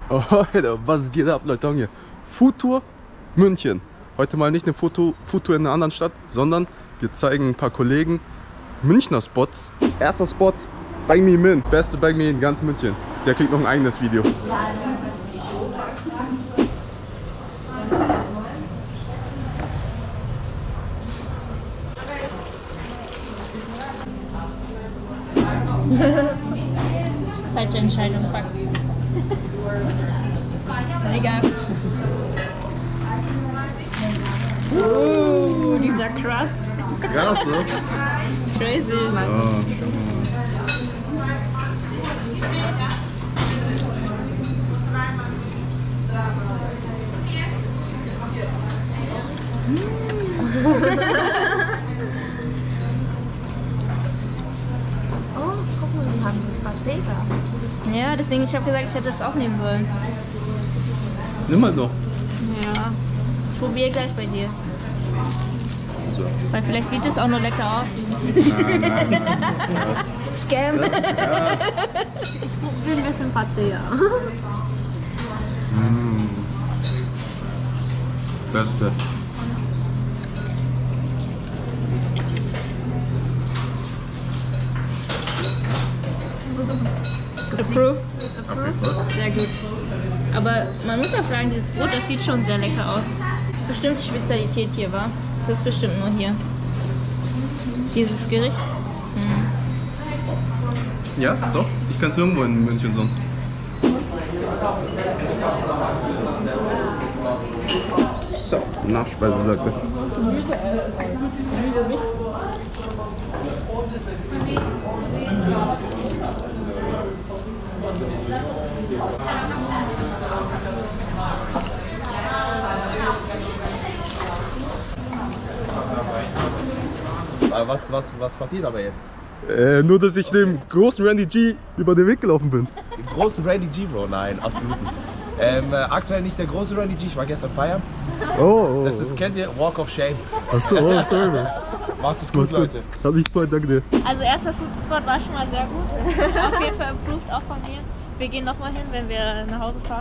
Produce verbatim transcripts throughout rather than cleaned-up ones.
Oh, Alter, was geht ab, Leute? Hier. Foodtour München. Heute mal nicht eine Foto Foodtour in einer anderen Stadt, sondern wir zeigen ein paar Kollegen Münchner Spots. Erster Spot, Bang Me Min. Beste Bang Me in ganz München. Der kriegt noch ein eigenes Video. Falsche Entscheidung, fuck. Egal. Uh, dieser Crust. Krass, ne? Crazy, Mann. Oh, Oh, guck mal, die haben so Paprika. Ja, deswegen, ich habe gesagt, ich hätte es auch nehmen sollen. nimm mal noch. Ja, ich probiere gleich bei dir. So. Weil vielleicht sieht es auch nur lecker aus. Nein, nein, das ist krass. Scam. Das ist krass. Ich probiere ein bisschen Paprika. Mm. Beste. Approved? Approved? Sehr gut. Aber man muss auch sagen, dieses Brot, das sieht schon sehr lecker aus. Bestimmt die Spezialität hier, war. Das ist bestimmt nur hier. Dieses Gericht. Hm. Ja, doch. Ich kann es irgendwo in München sonst. So, Nachspeise, Leute. Was, was, was passiert aber jetzt? Äh, nur, dass ich dem großen Randy G über den Weg gelaufen bin. Dem großen Randy G, Bro? Nein, absolut nicht. Ähm, äh, aktuell nicht der große Randy G, ich war gestern feiern. Oh, oh, Das ist, kennt ihr, Walk of Shame. Achso, oh, sorry, man. Macht es gut, Mach's gut. Leute. Hab mich gefreut, danke dir. Also erster Foodspot war schon mal sehr gut. Auf jeden Fall approved auch von mir. Wir gehen nochmal hin, wenn wir nach Hause fahren.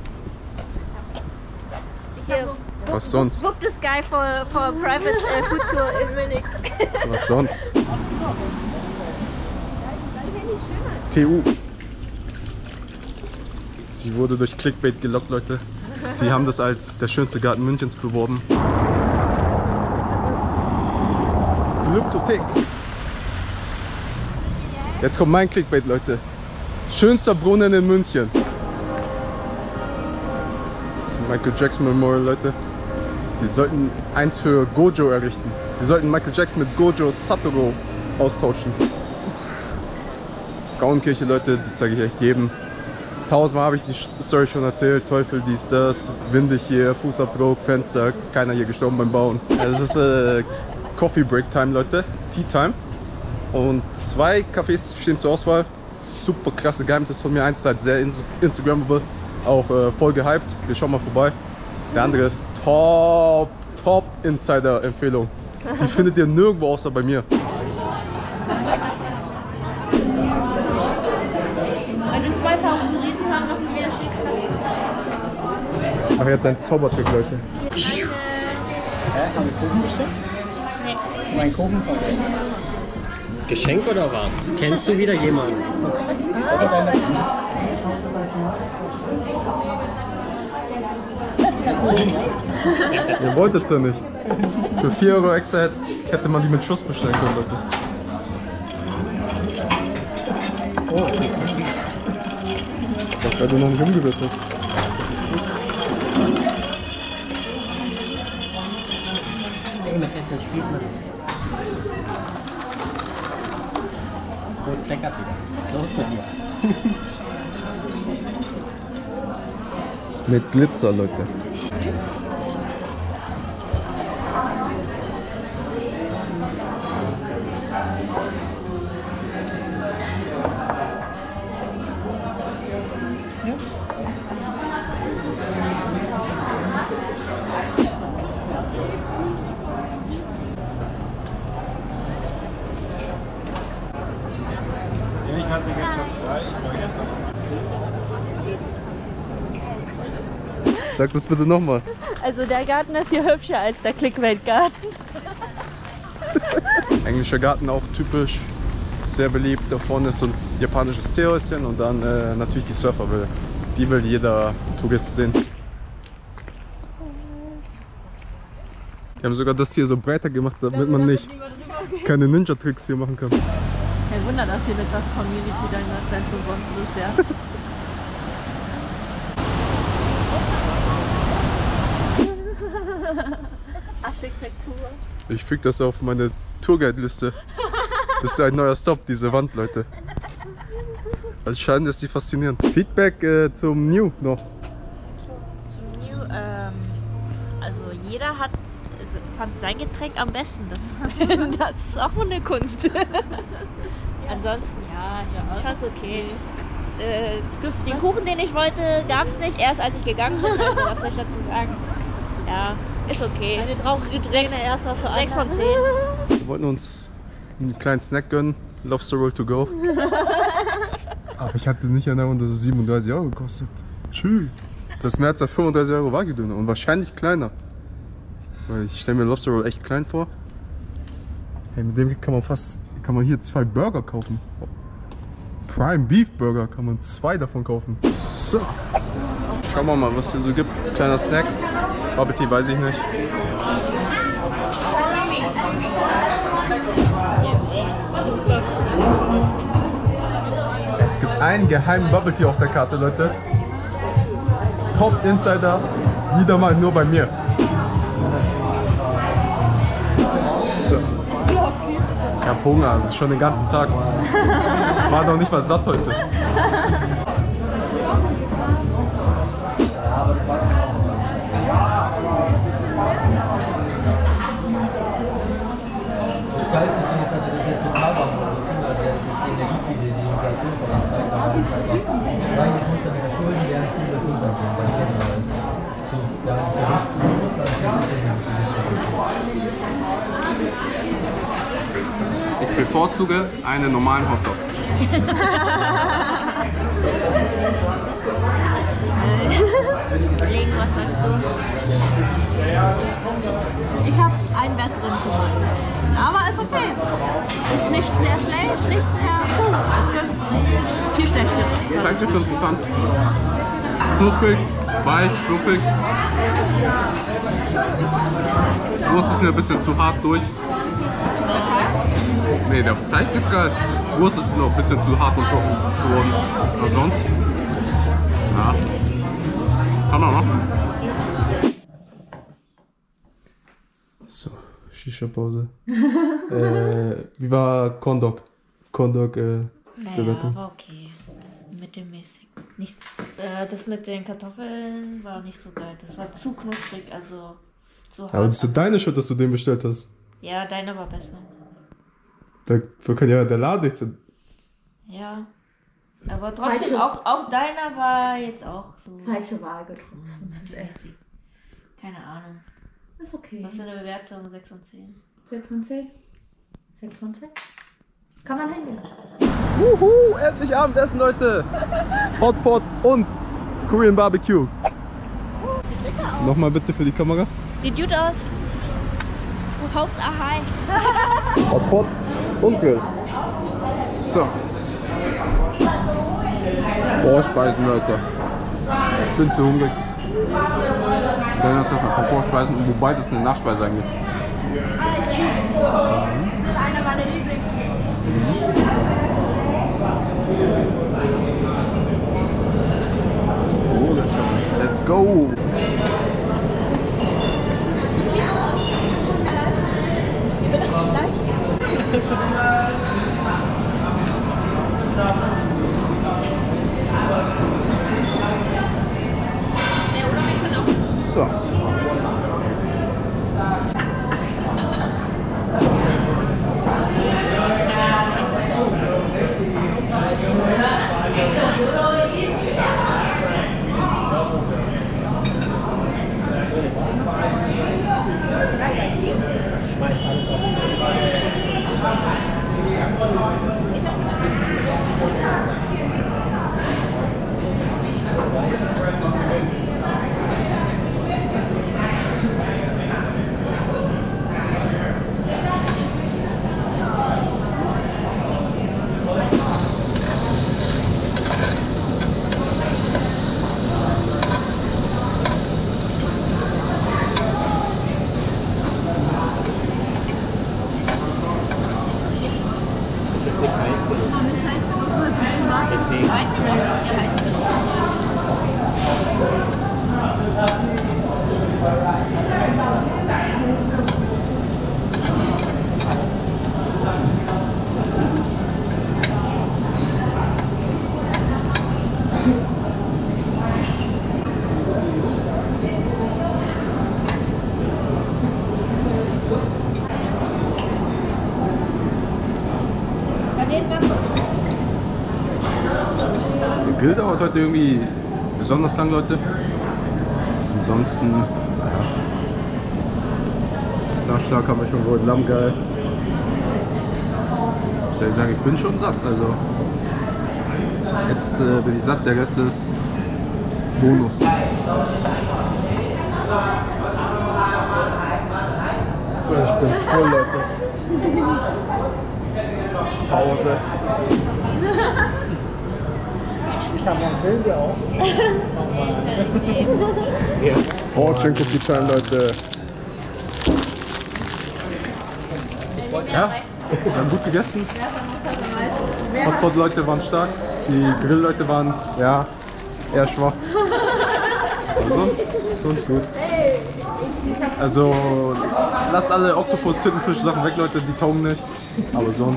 Hier, book, Was sonst? Book this guy for, for a private uh, food tour in Munich. Was sonst? T U. Sie wurde durch Clickbait gelockt, Leute. Die haben das als der schönste Garten Münchens beworben. Glyptothek. Jetzt kommt mein Clickbait, Leute. Schönster Brunnen in München. Das ist Michael Jackson Memorial, Leute. Die sollten eins für Gojo errichten. Die sollten Michael Jackson mit Gojo Satoru austauschen. Frauenkirche, Leute, die zeige ich echt jedem. Tausendmal habe ich die Story schon erzählt. Teufel, dies, das, windig hier, Fußabdruck, Fenster, keiner hier gestorben beim Bauen. Also es ist äh, Coffee Break Time, Leute, Tea Time. Und zwei Cafés stehen zur Auswahl. Super klasse Geheimtipp von mir. Eins ist halt sehr Instagrammable, auch äh, voll gehypt. Wir schauen mal vorbei. Der andere ist top, top Insider-Empfehlung. Die findet ihr nirgendwo außer bei mir. Wenn du zwei Favoriten haben, was du wieder schickst. Ach, jetzt ein Zaubertrick, Leute. Hä? Haben wir Kuchen bestellt? Nee. Mein Kuchen von Geschenk oder was? Kennst du wieder jemanden? Ihr wolltet es ja nicht. Für vier Euro extra hätte man die mit Schuss bestellen können, Leute. Oh, das ist nicht so viel. Das weil du noch nicht umgerührt hast. Ey, mit Essen spielt man. Gut, lecker wieder. Was ist los mit dir? Mit Glitzer, Leute. Ich hatte gestern frei, ich war gestern. Sag das bitte nochmal. Also der Garten ist hier hübscher als der Clickbait-Garten. Englischer Garten auch typisch, sehr beliebt. Da vorne ist so ein japanisches Teehäuschen und dann äh, natürlich die Surferwelle. Die will jeder Tourist sehen. Wir haben sogar das hier so breiter gemacht, damit man nicht keine Ninja-Tricks hier machen kann. Kein Wunder, dass hier etwas Community dann das so sonst ist, ja. Architektur. Ich füge das auf meine Tourguide-Liste. Das ist ein neuer Stop, diese Wand, Leute. Also scheint ist die faszinierend. Feedback äh, zum New noch. Zum New, ähm, also jeder hat, fand sein Getränk am besten. Das, das ist auch eine Kunst. Ansonsten, ja, ich fand's okay. Äh, den Kuchen, den ich wollte, gab's nicht erst als ich gegangen bin. Also was soll ich dazu sagen? Ja, ist okay. Eine traurige Träne erst mal für sechs von zehn. Wir wollten uns einen kleinen Snack gönnen. Lobster Roll to go. Aber ich hatte nicht in Erinnerung, dass es siebenunddreißig Euro kostet. Tschüss. Das ist mehr als fünfunddreißig Euro Wagyu-Döner und wahrscheinlich kleiner. Weil ich stelle mir Lobster Roll echt klein vor. Hey, mit dem kann man fast, kann man hier zwei Burger kaufen. Prime Beef Burger kann man zwei davon kaufen. So. Schauen wir mal, was es hier so gibt. Kleiner Snack. Bubble weiß ich nicht. Es gibt einen geheimen Bubble Tea auf der Karte, Leute. Top Insider, wieder mal nur bei mir. So. Ich hab Hunger, also schon den ganzen Tag. War doch nicht mal satt heute. Ich bevorzuge einen normalen Hotdog. Legen, was sagst du? Ich habe einen besseren gefunden. Aber ist okay. Ist nicht sehr schlecht, nicht sehr gut. Es gibt viel schlechtere. Das ist eigentlich interessant. Knusprig, weich, fluffig. Wurst ist mir ein bisschen zu hart durch. Ne, der Teig ist geil. Wurst ist noch ein bisschen zu hart und trocken geworden. Aber sonst? Ja. Kann man noch. So, Shisha-Pause. äh, wie war Kondok? Kondok, äh, Bewertung? War okay. Mittelmäßig. Nicht, äh, das mit den Kartoffeln war nicht so geil. Das war zu knusprig, also zu hart. Aber das ist ja deine Schuld, dass du den bestellt hast. Ja, deiner war besser. Dafür kann ja der Laden nichts sein. Ja. Aber trotzdem, auch, auch deiner war jetzt auch so. Falsche Wahl getroffen. Mäßig. Keine Ahnung. Ist okay. Was ist eine Bewertung? sechs von zehn. sechs von zehn? sechs von zehn? Kann man hingehen. Wuhu, endlich Abendessen, Leute! Hotpot und Korean Barbecue. Sieht lecker aus. Nochmal bitte für die Kamera. Sieht gut aus. Du haust ahai. Hotpot und Grill. So. Vorspeisen, Leute. Ich bin zu hungrig. Dann jetzt noch ein paar Vorspeisen, wobei das eine Nachspeise eigentlich. Einer meiner Lieblings. Let's go! So. Grill dauert heute irgendwie besonders lang, Leute. Ansonsten, ja. Das Nachschlag haben wir schon wohl Lamm geil. Ich soll sagen, ich bin schon satt. Also jetzt äh, bin ich satt, der Rest ist Bonus. Ich bin voll, Leute. Pause. Ich habe einen Grill, der auch. Fortune Cookie Time, Leute. Ja, wir haben gut gegessen. Hotpot-Leute waren stark. Die Grill-Leute waren, ja, eher schwach. Aber sonst, sonst gut. Also, lasst alle Oktopus, Tintenfisch Sachen weg, Leute, die taugen nicht. Aber sonst.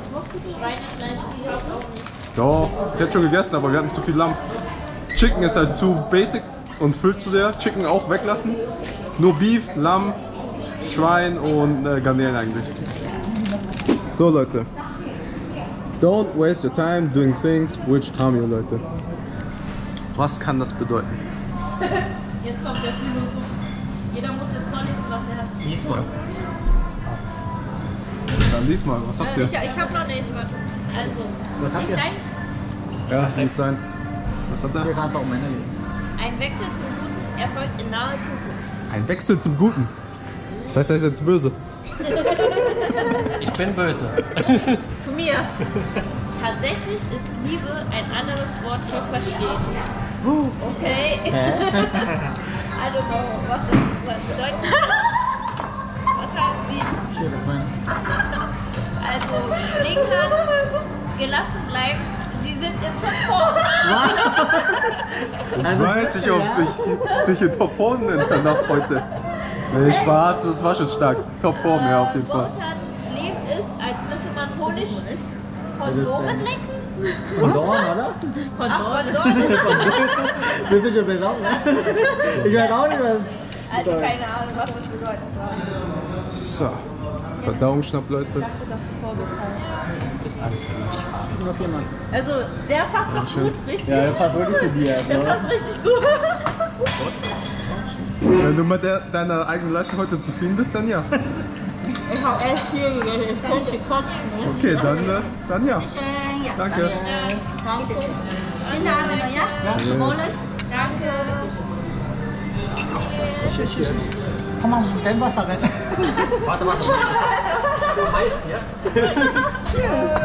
Doch, ich hätte schon gegessen, aber wir hatten zu viel Lamm. Chicken ist halt zu basic und füllt zu sehr. Chicken auch weglassen. Nur Beef, Lamm, Schwein und äh, Garnelen eigentlich. So, Leute. Don't waste your time doing things which harm you, Leute. Was kann das bedeuten? Jetzt kommt der Philosoph. Jeder muss jetzt vorlesen, was er hat. Diesmal. Dann lies mal, was habt ihr? Ich, ich hab noch nicht, warte. Also, Was habt ist ihr? deins Ja, lies seins. Was hat er? Wir fahren auch Männer. ein Wechsel zum Guten erfolgt in naher Zukunft. Ein Wechsel zum Guten. Das heißt, er ist jetzt böse. Ich bin böse. Zu mir. Tatsächlich ist Liebe ein anderes Wort für Verstehen. Okay. Also, was ist was bedeutet? Was haben Sie? Schön, das meine Also, Blinkert, gelassen bleiben. Sie sind in Topform. Ich weiß nicht, ob ich dich in Topform nennen kann nach heute. Nee, Spaß, das war schon stark. Topform, ja, auf jeden Fall. Leben ist, als müsse man Honig von Dornen lecken. Von Dorn, oder? Von Dornen? Wir sind schon besoffen. Ich weiß auch nicht, was. Also keine Ahnung, was das bedeutet. So, Verdauungsschnapp, Leute. Danke, dass du vorgezahlt hast. Das ist alles für dich. Nur vier Mann. Also, der passt doch gut, richtig? Ja, der passt wirklich zu dir. Der passt richtig gut. Wenn du mit der, deiner eigenen Leistung heute zufrieden bist, dann ja. Ich hab echt viel gegessen. Ich hab gekotzt. Okay, dann, äh, dann ja. Danke. Danke. Schönen Abend, ja? Yes. Danke. Komm mal, dein Wasser rein. Warte, warte. Du heißt, ja?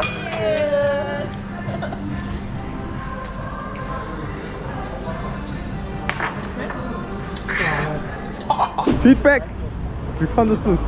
Feedback! Wie fandest du es?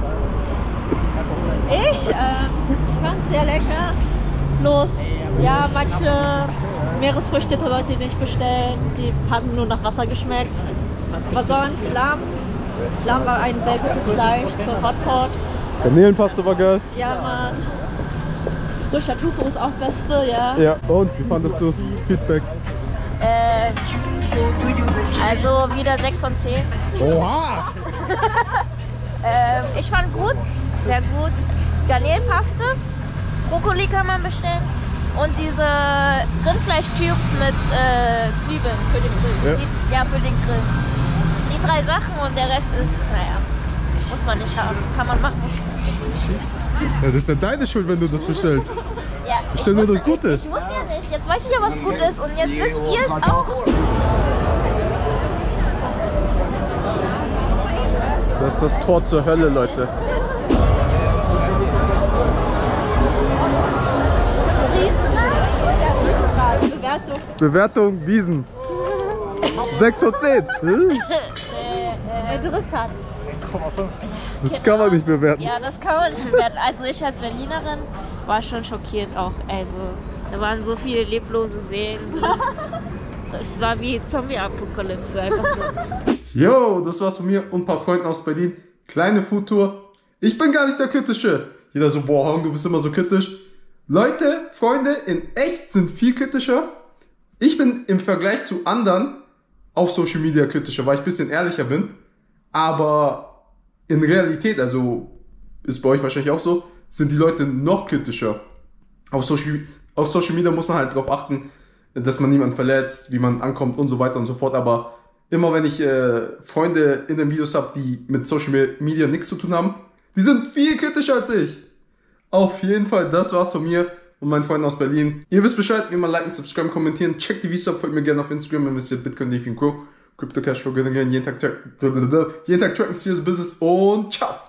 Ich, ähm, ich fand es sehr lecker. Bloß, ja, manche Meeresfrüchte Leute nicht bestellen. Die haben nur nach Wasser geschmeckt. Aber sonst, Lamm. Lamm war ein sehr gutes Fleisch zur Hotpot. Garnelenpaste war geil. Ja, Mann. Frischer Tofu ist auch Beste, ja. Ja, und wie fandest du es? Feedback. Äh, also wieder sechs von zehn. Oha! Ähm, ich fand gut, sehr gut. Garnelenpaste, Brokkoli kann man bestellen und diese Rindfleisch-Cubes mit äh, Zwiebeln für den Grill. Ja. Die, ja, für den Grill. Die drei Sachen und der Rest ist, naja, muss man nicht haben. Kann man machen. Ja, das ist ja deine Schuld, wenn du das bestellst. Ja, Bestell nur das Gute. ich muss ja nicht. Jetzt weiß ich ja, was gut ist und jetzt wisst ihr es auch. Das ist das Tor zur Hölle, Leute. Bewertung. Bewertung Wiesen. sechs von zehn. Hm? Äh, äh, interessant. Das kann man nicht bewerten. Ja, das kann man nicht bewerten. Also ich als Berlinerin war schon schockiert auch. Also da waren so viele leblose Seelen. Es war wie Zombie-Apokalypse einfach so. Yo, das war's von mir und ein paar Freunden aus Berlin. Kleine Foodtour. Ich bin gar nicht der Kritische. Jeder so, boah, Hong, du bist immer so kritisch. Leute, Freunde, in echt sind viel kritischer. Ich bin im Vergleich zu anderen auf Social Media kritischer, weil ich ein bisschen ehrlicher bin. Aber in Realität, also ist bei euch wahrscheinlich auch so, sind die Leute noch kritischer. Auf Social, auf Social Media muss man halt drauf achten, dass man niemanden verletzt, wie man ankommt und so weiter und so fort. Aber immer wenn ich äh, Freunde in den Videos habe, die mit Social Media nichts zu tun haben, die sind viel kritischer als ich. Auf jeden Fall, das war's von mir und meinen Freunden aus Berlin. Ihr wisst Bescheid, wie man liken, subscriben, kommentieren. Checkt die Videos ab, folgt mir gerne auf Instagram, investiert Bitcoin, Defi und Co. Crypto Cashflow, jeden Tag, jeden Tag tracken, serious business und ciao.